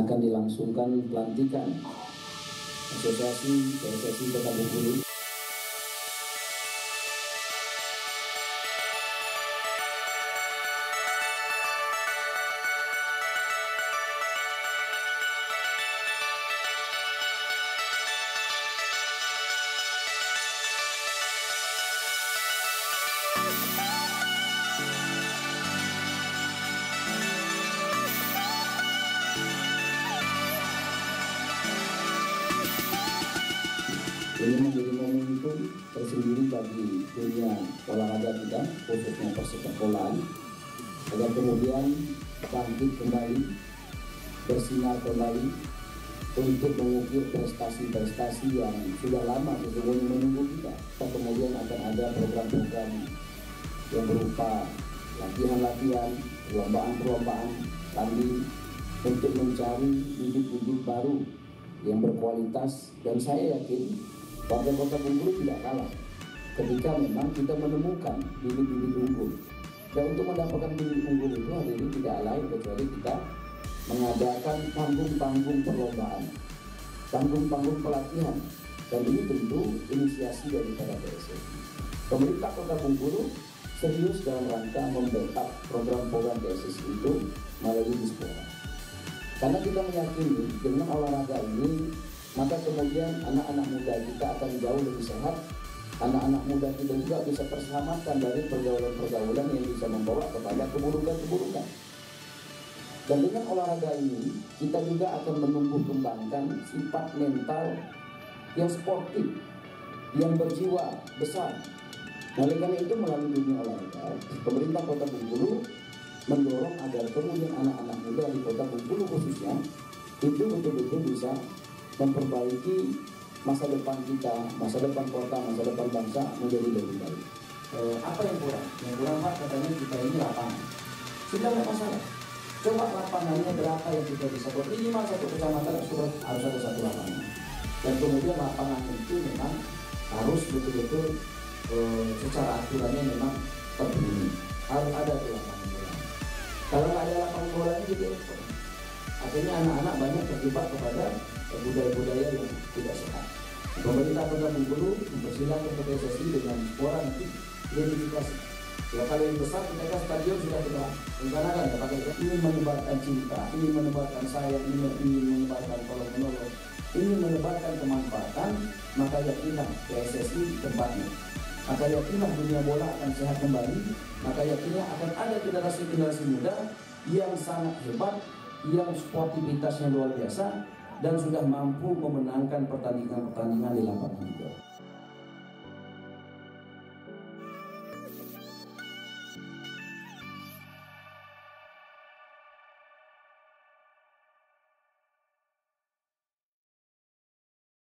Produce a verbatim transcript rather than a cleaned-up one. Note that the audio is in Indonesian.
akan dilangsungkan pelantikan Asosiasi P S S I Kota Bengkulu. Ini menjadi momentum tersendiri bagi dunia olahraga kita, khususnya persepak bolaan, agar kemudian bangkit kembali, bersinar kembali untuk mengukir prestasi-prestasi yang sudah lama sesungguhnya menunggu kita. Kemudian akan ada program-program yang berupa latihan-latihan, perlombaan-perlombaan tanding untuk mencari bibit-bibit baru yang berkualitas, dan saya yakin warga Kota Bengkulu tidak kalah ketika memang kita menemukan bibit-bibit unggul. Dan untuk mendapatkan bibit unggul itu hari ini tidak lain kecuali kita mengadakan panggung-panggung perlombaan, panggung-panggung pelatihan, dan ini tentu inisiasi daripada P S S I. Pemerintah Kota Bengkulu serius dalam rangka membackup program-program P S S I itu melalui Dispora. Karena kita meyakini dengan olahraga ini, maka kemudian anak-anak muda kita akan jauh lebih sehat. Anak-anak muda kita juga bisa terselamatkan dari pergaulan-pergaulan yang bisa membawa kepada keburukan-keburukan. Dan dengan olahraga ini, kita juga akan menumbuh kembangkan sifat mental yang sportif, yang berjiwa besar. Oleh karena itu, melalui dunia olahraga, pemerintah Kota Bengkulu mendorong agar kemudian anak-anak muda di Kota Bengkulu khususnya itu betul-betul bisa memperbaiki masa depan kita, masa depan kota, masa depan bangsa menjadi lebih baik. Eh, apa yang kurang? Yang kurang Pak, katanya kita ini lapangan. Sudah nggak masalah. Coba lapangannya berapa yang kita bisa buat. Minimal satu kecamatan sudah harus ada satu lapangan. Dan kemudian lapangan itu memang harus betul-betul eh, secara aturannya memang terpenuhi. Harus ada tuh lapangan bola. Kalau nggak ada lapangan bola ini jadi ekspor. Akhirnya anak-anak banyak terjebak kepada budaya-budaya yang tidak sehat. Pemerintah Kota Bengkulu mempersilahkan ke P S S I dengan Dispora nanti identifikasi. Ya kalau yang besar mereka stadion sudah kita rencanakan ya pakai ini menebarkan cinta, ini menebarkan sayang, ini ingin menebarkan tolong menolong, ini menebarkan kemanfaatan, maka yakinlah P S S I tempatnya. Maka yakinlah dunia bola akan sehat kembali, maka yakinlah akan ada generasi-generasi muda yang sangat hebat, yang sportivitasnya luar biasa dan sudah mampu memenangkan pertandingan-pertandingan di lapangan hijau.